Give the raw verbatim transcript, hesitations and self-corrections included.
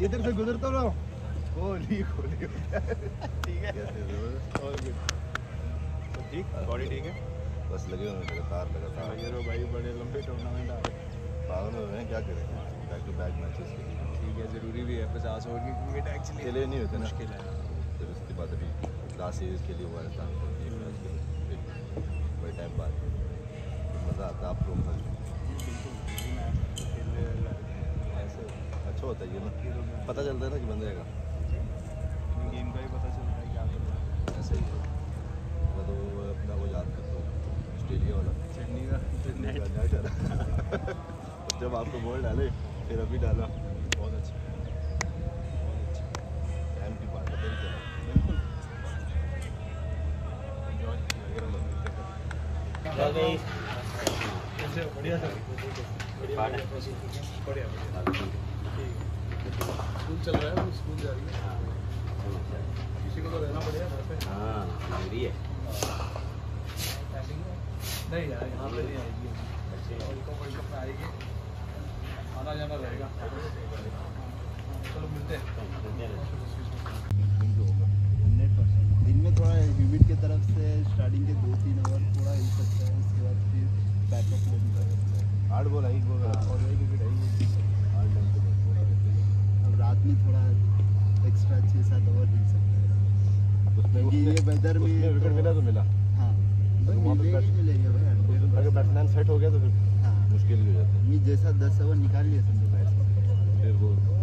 ये तेरे से गुजरता रहा हूँ। होली होली ठीक है और गुड तो ठीक बॉडी ठीक है बस लगे हुए लगातार लगातार लगे रहो भाई बड़े लंबे टूर्नामेंट आ रहे पागल हो रहे हैं क्या करें बैक टू बैक मैचेस के लिए ठीक है ज़रूरी भी है पचास ओवर की क्रिकेट एक्चुअली के लिए नहीं होते ना मुश्किल है फिर उसके बाद अभी लास्ट सीरीज के लिए हुआ रहता है बड़े टाइम बाद मज़ा आता है आप लोग ऐसे अच्छा होता है ये ना पता चलता है ना कि बंदे का गेम का ही पता चलता है क्या करना है ऐसे ही मैं तो अपना वो याद करता हूँ ऑस्ट्रेलिया वाला चेन्नई का चेन्नई का नेट जब आपको बॉल डाले फिर अभी डाला बहुत अच्छा बहुत अच्छा टाइम की बात पता ही चला बिल्कुल बढ़िया सर बढ़िया बढ़िया स्कूल चल रहा है स्कूल जा रही है किसी को तो रहना पड़ेगा घर पे हाँ जरूरी है नहीं यार यहाँ पे नहीं आएगी वर्ल्ड कप वर्ल्ड कप में आएगी आना जाना रहेगा चलो मिलते हैं हंड्रेड परसेंट दिन में थोड़ा ह्यूमिड की तरफ से स्टार्टिंग के दो तीन ओवर थोड़ा हिल सकता है उसके बाद फिर backup plan hard ball eye ball और वही क्रिकेट आई हार्ड लाइन पे अब रात में थोड़ा एक्स्ट्रा छः सात ओवर हिल सकता है उसमें ये वेदर में विकेट मिला तो मिला हाँ मिलेगा भाई अगर बैट्समैन सेट हो गया तो फिर हाँ मुश्किल ही हो जाता है जैसा दस ओवर निकाल लिया समझो बैट्समैन फिर वो